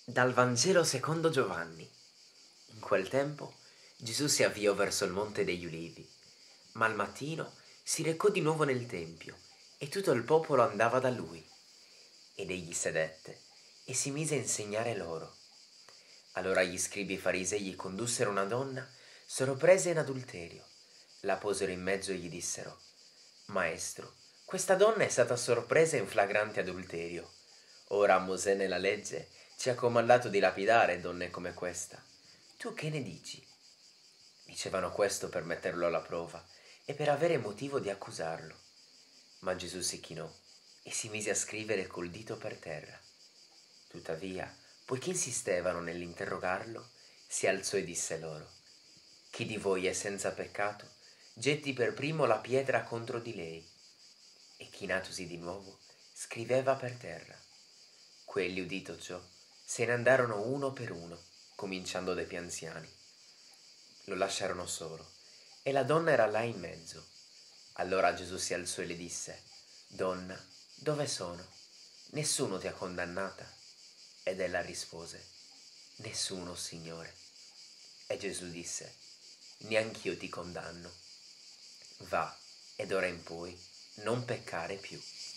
Dal Vangelo secondo Giovanni. In quel tempo Gesù si avviò verso il Monte degli Ulivi, ma al mattino si recò di nuovo nel Tempio e tutto il popolo andava da lui. Ed egli sedette e si mise a insegnare loro. Allora gli scribi e farisei gli condussero una donna sorpresa in adulterio. La posero in mezzo e gli dissero: Maestro, questa donna è stata sorpresa in flagrante adulterio. Ora Mosè nella legge ci ha comandato di lapidare donne come questa. Tu che ne dici? Dicevano questo per metterlo alla prova e per avere motivo di accusarlo. Ma Gesù si chinò e si mise a scrivere col dito per terra. Tuttavia, poiché insistevano nell'interrogarlo, si alzò e disse loro: Chi di voi è senza peccato, getti per primo la pietra contro di lei. E chinatosi di nuovo, scriveva per terra. Quelli, udito ciò, se ne andarono uno per uno, cominciando dai più anziani. Lo lasciarono solo, e la donna era là in mezzo. Allora Gesù si alzò e le disse: Donna, dove sono? Nessuno ti ha condannata? Ed ella rispose: Nessuno, Signore. E Gesù disse: Neanch'io ti condanno. Va, ed ora in poi non peccare più.